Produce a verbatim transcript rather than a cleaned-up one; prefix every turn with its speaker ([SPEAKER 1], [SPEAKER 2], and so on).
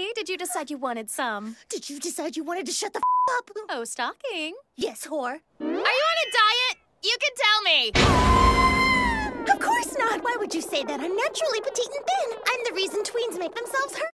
[SPEAKER 1] Really? Did you decide you wanted some?
[SPEAKER 2] Did you decide you wanted to shut the f up?
[SPEAKER 1] Oh, stocking.
[SPEAKER 2] Yes, whore.
[SPEAKER 1] Are you on a diet? You can tell me.
[SPEAKER 2] Of course not. Why would you say that? I'm naturally petite and thin. I'm the reason tweens make themselves hurt.